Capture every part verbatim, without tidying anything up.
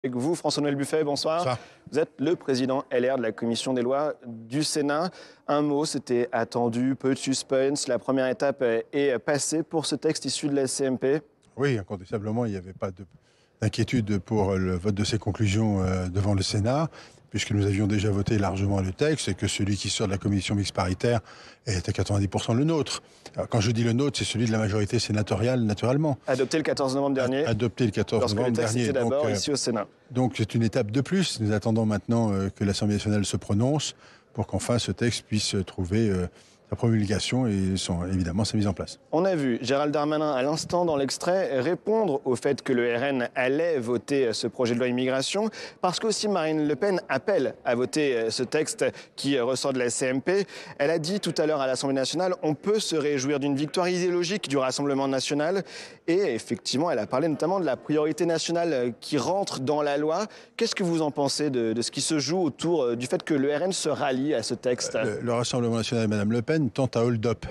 Avec vous, François-Noël Buffet, bonsoir. Bonsoir. Vous êtes le président L R de la Commission des lois du Sénat. Un mot, c'était attendu, peu de suspense. La première étape est passée pour ce texte issu de la C M P. Oui, incontestablement, il n'y avait pas d'inquiétude pour le vote de ces conclusions euh, devant le Sénat, puisque nous avions déjà voté largement le texte et que celui qui sort de la commission mixte paritaire est à quatre-vingt-dix pour cent le nôtre. Alors, quand je dis le nôtre, c'est celui de la majorité sénatoriale, naturellement. Adopté le quatorze novembre dernier. Adopté le quatorze novembre dernier. Lorsque le texte était d'abord donc, ici au Sénat. Donc c'est une étape de plus. Nous attendons maintenant euh, que l'Assemblée nationale se prononce pour qu'enfin ce texte puisse trouver euh, sa promulgation et son, évidemment sa mise en place. On a vu Gérald Darmanin à l'instant dans l'extrait répondre au fait que le R N allait voter ce projet de loi immigration parce qu'aussi Marine Le Pen appelle à voter ce texte qui ressort de la C M P. Elle a dit tout à l'heure à l'Assemblée nationale on peut se réjouir d'une victoire idéologique du Rassemblement national et effectivement elle a parlé notamment de la priorité nationale qui rentre dans la loi. Qu'est-ce que vous en pensez de, de ce qui se joue autour du fait que le R N se rallie à ce texte? Le, le Rassemblement national et Mme Le Pen tente à hold-up.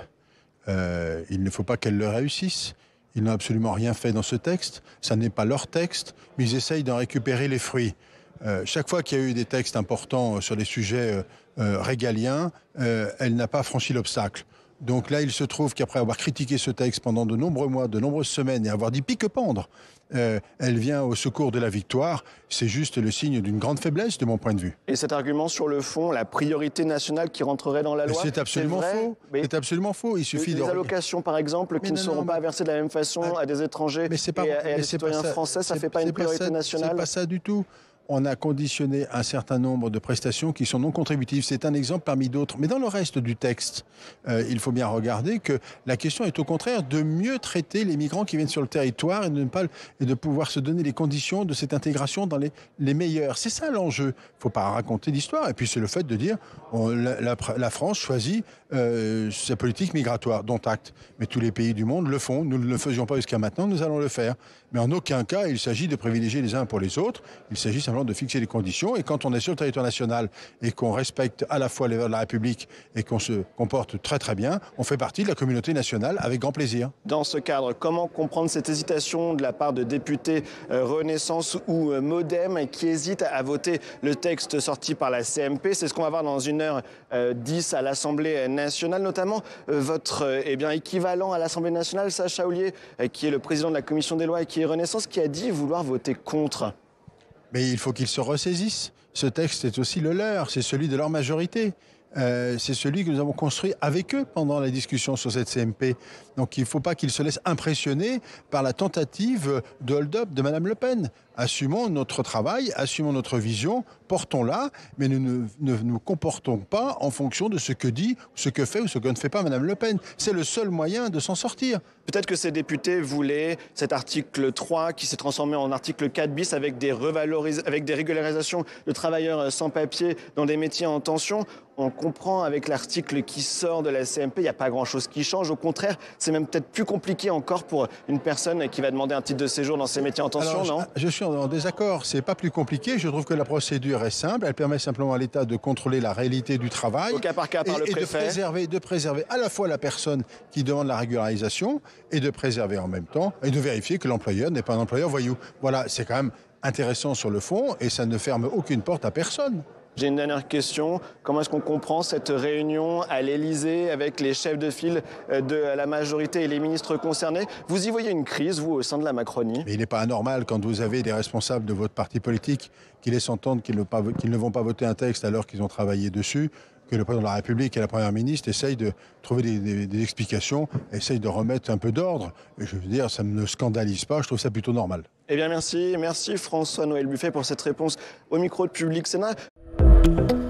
Euh, il ne faut pas qu'elle le réussisse. Ils n'ont absolument rien fait dans ce texte. Ça n'est pas leur texte, mais ils essayent d'en récupérer les fruits. Euh, chaque fois qu'il y a eu des textes importants sur les sujets euh, euh, régaliens, euh, elle n'a pas franchi l'obstacle. Donc là, il se trouve qu'après avoir critiqué ce texte pendant de nombreux mois, de nombreuses semaines, et avoir dit pique-pendre, euh, elle vient au secours de la victoire. C'est juste le signe d'une grande faiblesse, de mon point de vue. Et cet argument sur le fond, la priorité nationale qui rentrerait dans la loi, c'est absolument faux. C'est absolument faux. Il suffit les de... allocations, par exemple, qui mais ne non, seront non, pas mais... versées de la même façon à des étrangers mais pas... et à, et à mais des citoyens ça. français, ça ne fait pas une priorité ça, nationale? C'est pas ça du tout. On a conditionné un certain nombre de prestations qui sont non contributives. C'est un exemple parmi d'autres. Mais dans le reste du texte, euh, il faut bien regarder que la question est au contraire de mieux traiter les migrants qui viennent sur le territoire et de, ne pas, et de pouvoir se donner les conditions de cette intégration dans les, les meilleures. C'est ça l'enjeu. Il ne faut pas raconter d'histoire. Et puis c'est le fait de dire on, la, la, la France choisit euh, sa politique migratoire, dont acte. Mais tous les pays du monde le font. Nous ne le faisions pas jusqu'à maintenant, nous allons le faire. Mais en aucun cas, il s'agit de privilégier les uns pour les autres. Il s'agit simplement de fixer les conditions. Et quand on est sur le territoire national et qu'on respecte à la fois les valeurs de la République et qu'on se comporte très très bien, on fait partie de la communauté nationale avec grand plaisir. Dans ce cadre, comment comprendre cette hésitation de la part de députés euh, Renaissance ou euh, Modem qui hésitent à voter le texte sorti par la C M P? C'est ce qu'on va voir dans une heure euh, dix à l'Assemblée nationale, notamment euh, votre euh, eh bien, équivalent à l'Assemblée nationale, Sacha Houlié, euh, qui est le président de la Commission des lois et qui est Renaissance, qui a dit vouloir voter contre. Mais il faut qu'ils se ressaisissent. Ce texte est aussi le leur, c'est celui de leur majorité. Euh, c'est celui que nous avons construit avec eux pendant la discussion sur cette C M P. Donc il ne faut pas qu'ils se laissent impressionner par la tentative de hold-up de Mme Le Pen. Assumons notre travail, assumons notre vision, portons-la, mais nous ne, ne nous comportons pas en fonction de ce que dit, ce que fait ou ce que ne fait pas Mme Le Pen. C'est le seul moyen de s'en sortir. Peut-être que ces députés voulaient cet article trois qui s'est transformé en article quatre bis avec des, revaloris- avec des régularisations de travailleurs sans papier dans des métiers en tension. On comprend avec l'article qui sort de la C M P, il n'y a pas grand-chose qui change. Au contraire, c'est même peut-être plus compliqué encore pour une personne qui va demander un titre de séjour dans ces métiers en tension, Alors, non? je, je suis en désaccord. C'est pas plus compliqué. Je trouve que la procédure est simple. Elle permet simplement à l'État de contrôler la réalité du travail. Au cas par cas par et, le et préfet. de préserver, de préserver à la fois la personne qui demande la régularisation et de préserver en même temps et de vérifier que l'employeur n'est pas un employeur voyou. Voilà, c'est quand même intéressant sur le fond et ça ne ferme aucune porte à personne. J'ai une dernière question. Comment est-ce qu'on comprend cette réunion à l'Élysée avec les chefs de file de la majorité et les ministres concernés? Vous y voyez une crise, vous, au sein de la Macronie? Mais il n'est pas anormal quand vous avez des responsables de votre parti politique qui laissent entendre qu'ils ne, pas, qu'ils ne vont pas voter un texte alors qu'ils ont travaillé dessus, que le président de la République et la première ministre essayent de trouver des, des, des explications, essayent de remettre un peu d'ordre. Et je veux dire, ça ne me scandalise pas, je trouve ça plutôt normal. Eh bien, merci. Merci François-Noël Buffet pour cette réponse au micro de Public Sénat.